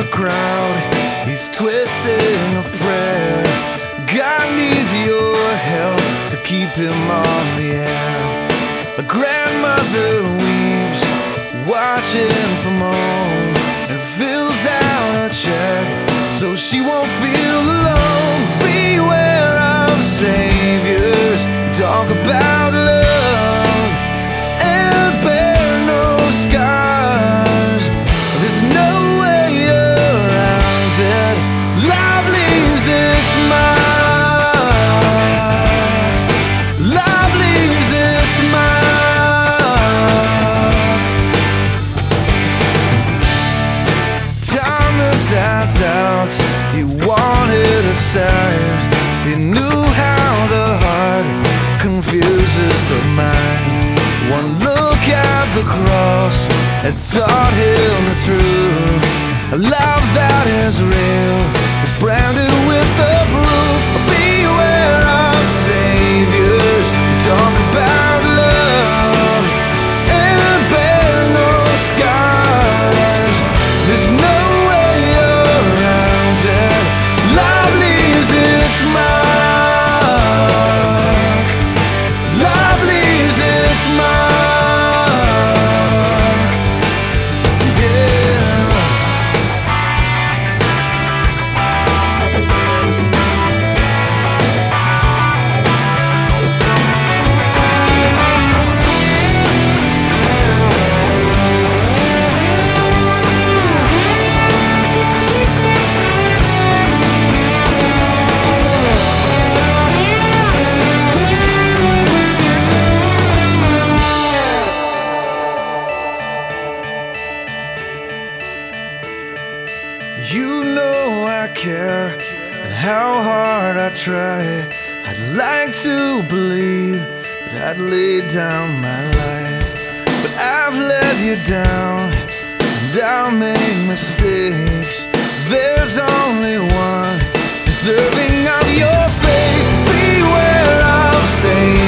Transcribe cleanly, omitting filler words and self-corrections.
the crowd, he's twisting a prayer. God needs your help to keep him on the air. A grandmother weeps, watching from home, and fills out a check so she won't feel alone. Beware of saviors, talk about love and bear no scars. There's no way around it. Love leaves its mark. Love leaves its mark. Thomas had doubts, he wanted a sign. He knew how the heart confuses the mind. One look at the cross had taught him the truth. A love that is real is branded with the proof. Beware of saviors, talk about love and bear no scars. There's no way around it. Love leaves its mark. Love leaves its mark. Yeah. You know I care, and how hard I try. I'd like to believe that I'd lay down my life, but I've let you down, and I'll make mistakes. There's only one deserving of your faith. Beware of saying